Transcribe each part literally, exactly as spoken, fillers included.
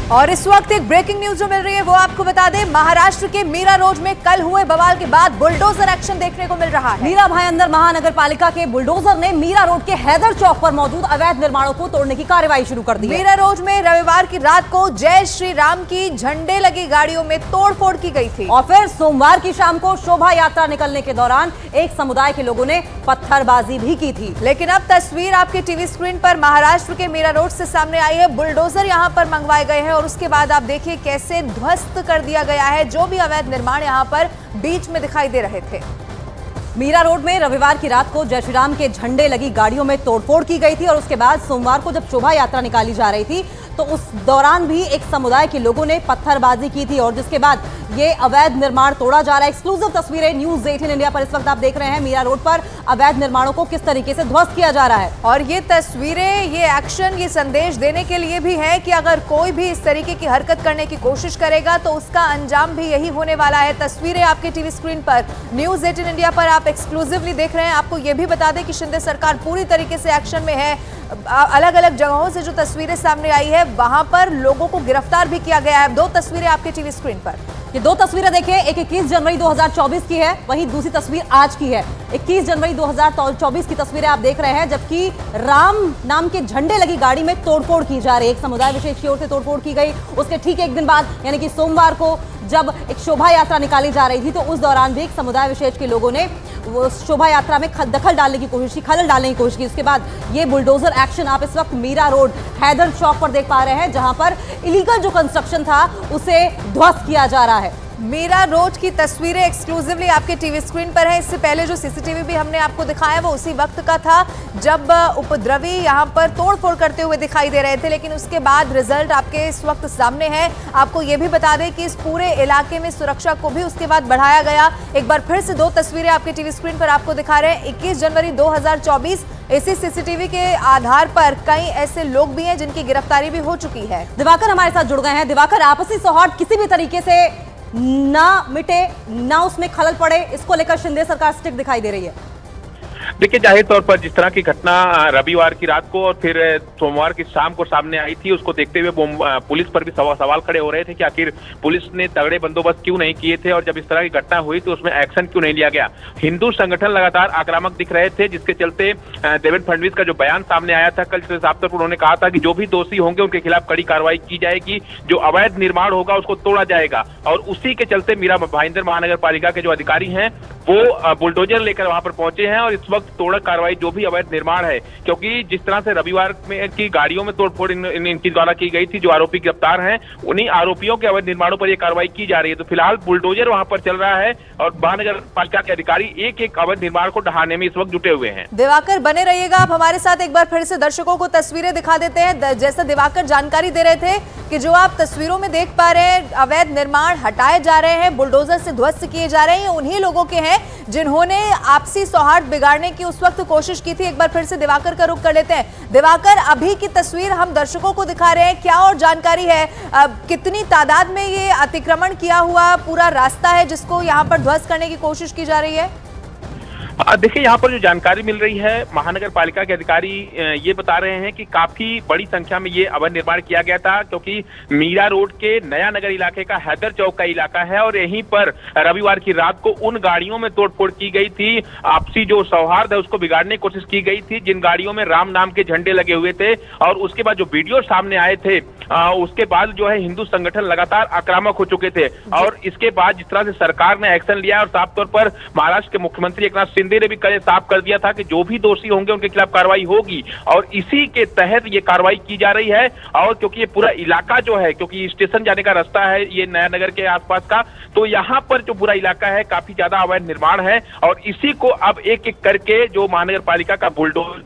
और इस वक्त एक ब्रेकिंग न्यूज जो मिल रही है वो आपको बता दें, महाराष्ट्र के मीरा रोड में कल हुए बवाल के बाद बुलडोजर एक्शन देखने को मिल रहा है। मीरा भाईंदर महानगर पालिका के बुलडोजर ने मीरा रोड के हैदर चौक पर मौजूद अवैध निर्माणों को तोड़ने की कार्रवाई शुरू कर दी। मीरा रोड में रविवार की रात को जय श्री राम की झंडे लगी गाड़ियों में तोड़फोड़ की गई थी और फिर सोमवार की शाम को शोभा यात्रा निकलने के दौरान एक समुदाय के लोगों ने पत्थरबाजी भी की थी। लेकिन अब तस्वीर आपके टीवी स्क्रीन पर महाराष्ट्र के मीरा रोड से सामने आई है। बुलडोजर यहां पर मंगवाए गए हैं और उसके बाद आप देखिए कैसे ध्वस्त कर दिया गया है जो भी अवैध निर्माण यहां पर बीच में दिखाई दे रहे थे। मीरा रोड में रविवार की रात को जय श्री राम के झंडे लगी गाड़ियों में तोड़फोड़ की गई थी और उसके बाद सोमवार को जब शोभा यात्रा निकाली जा रही थी तो उस दौरान भी एक समुदाय के लोगों ने पत्थरबाजी की थी और जिसके बाद ये अवैध निर्माण तोड़ा जा रहा है। एक्सक्लूसिव तस्वीरें न्यूज़ अठारह इंडिया पर इस वक्त आप देख रहे हैं। मीरा रोड पर अवैध निर्माणों को किस तरीके से ध्वस्त किया जा रहा है और ये तस्वीरें, ये एक्शन, ये संदेश देने के लिए भी है कि अगर कोई भी इस तरीके की हरकत करने की कोशिश करेगा तो उसका अंजाम भी यही होने वाला है। तस्वीरें आपके टीवी स्क्रीन पर न्यूज़ अठारह इंडिया पर आप एक्सक्लूसिवली देख रहे हैं। आपको ये भी बता दें कि शिंदे सरकार पूरी तरीके से एक्शन में है। अलग अलग जगहों से जो तस्वीरें सामने आई है वहां पर लोगों को गिरफ्तार भी किया गया है। दो तस्वीरें आपके टीवी स्क्रीन पर, ये दो तस्वीरें देखिए, एक इक्कीस जनवरी दो हज़ार चौबीस की है, वहीं दूसरी तस्वीर आज की है। इक्कीस जनवरी दो हज़ार चौबीस की तस्वीरें आप देख रहे हैं जबकि राम नाम के झंडे लगी गाड़ी में तोड़फोड़ की जा रही है। एक समुदाय विशेष की ओर से तोड़फोड़ की गई। उसके ठीक एक दिन बाद यानी कि सोमवार को जब एक शोभा यात्रा निकाली जा रही थी तो उस दौरान भी एक समुदाय विशेष के लोगों ने वो शोभा यात्रा में दखल डालने की कोशिश की, खलल डालने की कोशिश की। उसके बाद ये बुलडोजर एक्शन आप इस वक्त मीरा रोड हैदर चौक पर देख पा रहे हैं जहां पर इलीगल जो कंस्ट्रक्शन था उसे ध्वस्त किया जा रहा है। मीरा रोड की तस्वीरें एक्सक्लूसिवली आपके टीवी स्क्रीन पर है। इससे पहले जो सीसीटीवी भी हमने आपको दिखाया वो उसी वक्त का था जब उपद्रवी यहां पर तोड़फोड़ करते हुए दिखाई दे रहे थे, लेकिन उसके बाद रिजल्ट आपके इस वक्त सामने है। आपको ये भी बता दें कि इस पूरे इलाके में सुरक्षा को भी उसके बाद बढ़ाया गया। एक बार फिर से दो तस्वीरें आपके टीवी स्क्रीन पर आपको दिखा रहे हैं। इक्कीस जनवरी दो हज़ार चौबीस, इसी सीसीटीवी के आधार पर कई ऐसे लोग भी हैं जिनकी गिरफ्तारी भी हो चुकी है। दिवाकर हमारे साथ जुड़ गए हैं। दिवाकर, आपसी सौहार्द किसी भी तरीके से ना मिटे, ना उसमें खलल पड़े, इसको लेकर शिंदे सरकार स्टिक दिखाई दे रही है। देखिए, जाहिर तौर पर जिस तरह की घटना रविवार की रात को और फिर सोमवार की शाम को सामने आई थी उसको देखते हुए पुलिस पर भी सवाल खड़े हो रहे थे कि आखिर पुलिस ने तगड़े बंदोबस्त क्यों नहीं किए थे और जब इस तरह की घटना हुई तो उसमें एक्शन क्यों नहीं लिया गया। हिंदू संगठन लगातार आक्रामक दिख रहे थे जिसके चलते देवेंद्र फडणवीस का जो बयान सामने आया था कल, साफ तौर पर उन्होंने कहा था कि जो भी दोषी होंगे उनके खिलाफ कड़ी कार्रवाई की जाएगी, जो अवैध निर्माण होगा उसको तोड़ा जाएगा। और उसी के चलते मीरा भाईंदर महानगर पालिका के जो अधिकारी हैं वो बुलडोजर लेकर वहां पर पहुंचे हैं और इस वक्त तोड़क कार्रवाई जो भी अवैध निर्माण है, क्योंकि जिस तरह से रविवार में की गाड़ियों में तोड़फोड़ इन, इन, इनकी द्वारा की गई थी, जो आरोपी गिरफ्तार हैं उन्हीं आरोपियों के अवैध निर्माणों पर यह कार्रवाई की जा रही है। तो फिलहाल बुलडोजर वहां पर चल रहा है और महानगर पालिका के अधिकारी एक एक अवैध निर्माण को ढहाने में इस वक्त जुटे हुए हैं। दिवाकर बने रहिएगा आप हमारे साथ। एक बार फिर से दर्शकों को तस्वीरें दिखा देते हैं। जैसा दिवाकर जानकारी दे रहे थे कि जो आप तस्वीरों में देख पा रहे हैं अवैध निर्माण हटाए जा रहे हैं, बुलडोजर से ध्वस्त किए जा रहे हैं, उन्हीं लोगों के हैं जिन्होंने आपसी सौहार्द बिगाड़ने की उस वक्त कोशिश की थी। एक बार फिर से दिवाकर का रुख कर लेते हैं। दिवाकर, अभी की तस्वीर हम दर्शकों को दिखा रहे हैं, क्या और जानकारी है? अब कितनी तादाद में ये अतिक्रमण किया हुआ पूरा रास्ता है जिसको यहाँ पर ध्वस्त करने की कोशिश की जा रही है? देखिए, यहाँ पर जो जानकारी मिल रही है महानगर पालिका के अधिकारी ये बता रहे हैं कि काफी बड़ी संख्या में ये अवैध निर्माण किया गया था, क्योंकि मीरा रोड के नया नगर इलाके का हैदर चौक का इलाका है और यहीं पर रविवार की रात को उन गाड़ियों में तोड़फोड़ की गई थी। आपसी जो सौहार्द है उसको बिगाड़ने की कोशिश की गई थी, जिन गाड़ियों में राम नाम के झंडे लगे हुए थे। और उसके बाद जो वीडियो सामने आए थे आ, उसके बाद जो है हिंदू संगठन लगातार आक्रामक हो चुके थे और इसके बाद जिस तरह से सरकार ने एक्शन लिया और साफ तौर पर महाराष्ट्र के मुख्यमंत्री एकनाथ शिंदे ने भी कल साफ कर दिया था कि जो भी दोषी होंगे उनके खिलाफ कार्रवाई होगी और इसी के तहत ये कार्रवाई की जा रही है। और क्योंकि ये पूरा इलाका जो है, क्योंकि स्टेशन जाने का रास्ता है ये नया नगर के आसपास का, तो यहाँ पर जो पूरा इलाका है काफी ज्यादा अवैध निर्माण है और इसी को अब एक एक करके जो महानगर पालिका का बुलडोजर।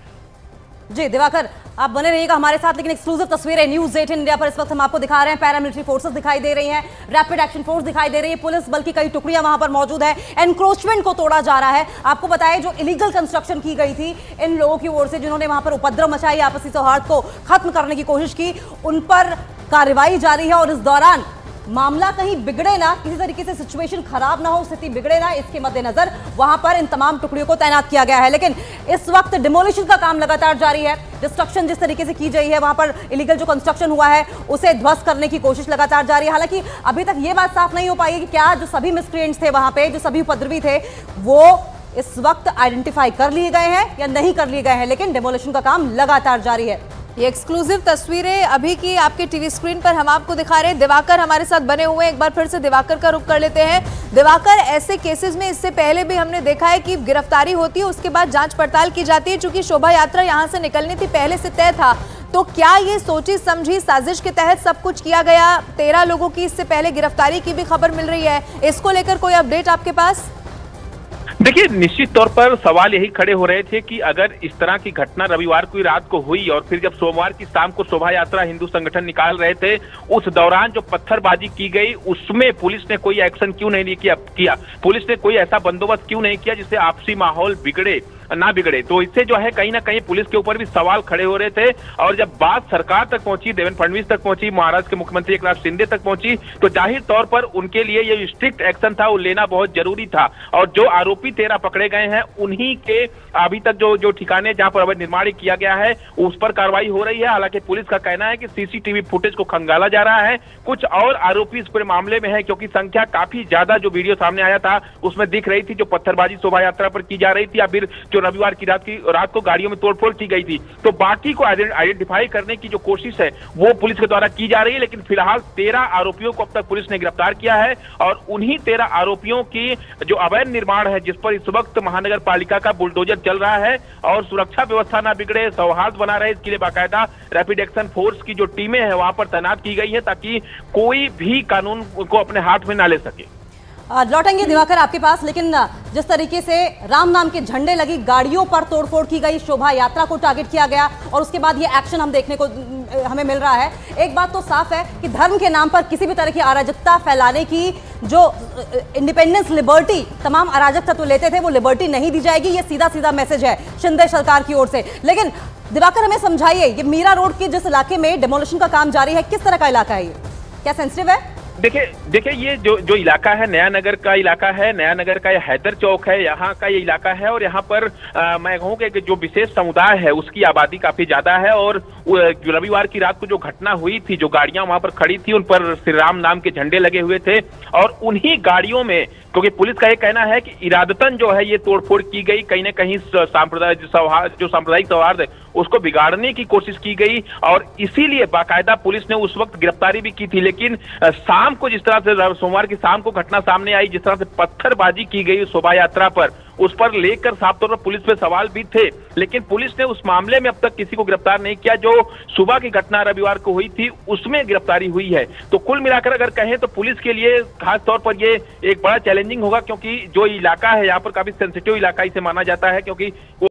जी दिवाकर, आप बने रहिएगा हमारे साथ। लेकिन एक्सक्लूसिव तस्वीरें न्यूज़ अठारह इंडिया पर इस वक्त हम आपको दिखा रहे हैं। पैरामिलिट्री फोर्सेस दिखाई दे रही हैं, रैपिड एक्शन फोर्स दिखाई दे रही है, पुलिस बल की कई टुकड़ियां वहां पर मौजूद है। एनक्रोचमेंट को तोड़ा जा रहा है। आपको बताएं, जो इलीगल कंस्ट्रक्शन की गई थी इन लोगों की ओर से जिन्होंने वहां पर उपद्रव मचाई, आपसी सौहार्द को खत्म करने की कोशिश की, उन पर कार्रवाई जारी है और इस दौरान मामला कहीं बिगड़े ना, किसी तरीके से सिचुएशन खराब ना हो, स्थिति बिगड़े ना, इसके मद्देनजर वहां पर इन तमाम टुकड़ियों को तैनात किया गया है। लेकिन इस वक्त डिमोलिशन का काम लगातार जारी है। डिस्ट्रक्शन जिस तरीके से की गई है, वहां पर इलीगल जो कंस्ट्रक्शन हुआ है उसे ध्वस्त करने की कोशिश लगातार जारी है। हालांकि अभी तक ये बात साफ नहीं हो पाई कि क्या जो सभी मिसक्रिएंट्स थे वहां पे, जो सभी उपद्रवी थे, वो इस वक्त आइडेंटिफाई कर लिए गए हैं या नहीं कर लिए गए हैं। लेकिन डिमोलिशन का काम लगातार जारी है। ये एक्सक्लूसिव तस्वीरें अभी की आपके टीवी स्क्रीन पर हम आपको दिखा रहे हैं। दिवाकर हमारे साथ बने हुए हैं, एक बार फिर से दिवाकर का रुख कर लेते हैं। दिवाकर, ऐसे केसेस में इससे पहले भी हमने देखा है कि गिरफ्तारी होती है, उसके बाद जांच पड़ताल की जाती है। चूंकि शोभा यात्रा यहां से निकलनी थी, पहले से तय था, तो क्या ये सोची समझी साजिश के तहत सब कुछ किया गया? तेरह लोगों की इससे पहले गिरफ्तारी की भी खबर मिल रही है, इसको लेकर कोई अपडेट आपके पास? देखिए, निश्चित तौर पर सवाल यही खड़े हो रहे थे कि अगर इस तरह की घटना रविवार को रात को हुई और फिर जब सोमवार की शाम को शोभा यात्रा हिंदू संगठन निकाल रहे थे, उस दौरान जो पत्थरबाजी की गई उसमें पुलिस ने कोई एक्शन क्यों नहीं किया किया पुलिस ने कोई ऐसा बंदोबस्त क्यों नहीं किया जिससे आपसी माहौल बिगड़े ना बिगड़े? तो इससे जो है कहीं ना कहीं पुलिस के ऊपर भी सवाल खड़े हो रहे थे। और जब बात सरकार तक पहुंची, देवेंद्र फडणवीस तक पहुंची, महाराष्ट्र के मुख्यमंत्री एकनाथ शिंदे तक पहुंची, तो जाहिर तौर पर उनके लिए ये स्ट्रिक्ट एक्शन था, वो लेना बहुत जरूरी था। और जो आरोपी तेरह पकड़े गए हैं, उन्हीं के अभी तक जो जो ठिकाने जहां पर अवैध निर्माण किया गया है उस पर कार्रवाई हो रही है। हालांकि पुलिस का कहना है कि सीसीटीवी फुटेज को खंगाला जा रहा है। कुछ और आरोपी इस पूरे मामले में है, क्योंकि संख्या काफी ज्यादा जो वीडियो सामने आया था उसमें दिख रही थी, जो पत्थरबाजी शोभा यात्रा पर की जा रही थी या फिर जो रविवार की रात की रात को गाड़ियों में तोड़फोड़ की गई थी। तो बाकी को आइडेंटिफाई करने की जो कोशिश है वो पुलिस के द्वारा की जा रही है। लेकिन फिलहाल तेरह आरोपियों को अब तक पुलिस ने गिरफ्तार किया है और उन्हीं तेरह आरोपियों की जो अवैध निर्माण है, जिस पर इस वक्त महानगर पालिका का बुलडोजर चल रहा है और सुरक्षा व्यवस्था ना बिगड़े, सौहार्द बना रहे, इसके लिए बाकायदा रैपिड एक्शन फोर्स की जो टीमें हैं वहां पर तैनात की गई है, ताकि कोई भी कानून को अपने हाथ में ना ले सके। लौटेंगे दिवाकर आपके पास, लेकिन जिस तरीके से राम नाम के झंडे लगी गाड़ियों पर तोड़फोड़ की गई, शोभा यात्रा को टारगेट किया गया और उसके बाद ये एक्शन हम देखने को हमें मिल रहा है। एक बात तो साफ है कि धर्म के नाम पर किसी भी तरह की अराजकता फैलाने की जो इंडिपेंडेंस, लिबर्टी तमाम अराजक तत्व लेते थे, वो लिबर्टी नहीं दी जाएगी। ये सीधा सीधा मैसेज है शिंदे सरकार की ओर से। लेकिन दिवाकर, हमें समझाइए, ये मीरा रोड के जिस इलाके में डिमोलिशन का काम जारी है, किस तरह का इलाका है ये? क्या सेंसिटिव है? देखिए देखिए ये जो जो इलाका है, नया नगर का इलाका है, नया नगर का ये हैदर चौक है, यहाँ का ये इलाका है। और यहाँ पर आ, मैं कहूँ कि जो विशेष समुदाय है उसकी आबादी काफी ज्यादा है। और रविवार की रात को जो घटना हुई थी, जो गाड़ियां वहां पर खड़ी थी, उन पर श्री राम नाम के झंडे लगे हुए थे और उन्हीं गाड़ियों में, क्योंकि पुलिस का ये कहना है कि इरादतन जो है ये तोड़फोड़ की गई, कहीं ना कहीं सांप्रदायिक जो सांप्रदायिक सौहार्द है उसको बिगाड़ने की कोशिश की गई और इसीलिए बाकायदा पुलिस ने उस वक्त गिरफ्तारी भी की थी। लेकिन शाम को जिस तरह से, सोमवार की शाम को घटना सामने आई, जिस तरह से पत्थरबाजी की गई शोभा यात्रा पर, उस पर लेकर साफ तौर पर पुलिस पे सवाल भी थे। लेकिन पुलिस ने उस मामले में अब तक किसी को गिरफ्तार नहीं किया। जो सुबह की घटना रविवार को हुई थी उसमें गिरफ्तारी हुई है। तो कुल मिलाकर अगर कहें तो पुलिस के लिए खास तौर पर ये एक बड़ा चैलेंजिंग होगा, क्योंकि जो इलाका है यहाँ पर काफी सेंसिटिव इलाका इसे माना जाता है, क्योंकि